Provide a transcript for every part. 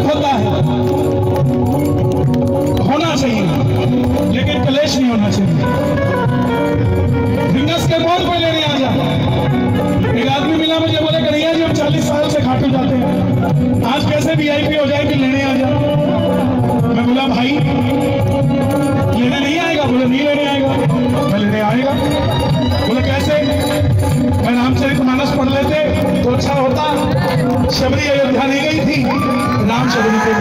सुख होता है, होना चाहिए, लेकिन कलेश नहीं होना चाहिए। भिंगस के बोल कोई लेने आ जा। एक आदमी मिला मुझे, बोले कन्हैया जी हम 40 साल से खाटू जाते हैं, आज कैसे VIP हो जाए कि लेने आ जा। मैं बोला भाई लेने नहीं आएगा? बोले नहीं लेने आएगा। मैं लेने आएगा। बोले कैसे? मैं रामचरितमानस पढ़ लेते तो अच्छा होता। शबरी अयोध्या नहीं गई थी, राम शबरी के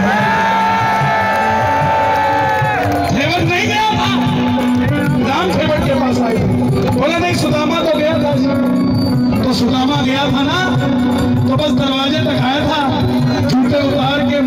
थेवर नहीं गया था, राम थेवर के पास आए। बोला नहीं सुदामा तो गया था। तो सुदामा गया था ना, तो बस दरवाजे तक आया था, जूते उतार के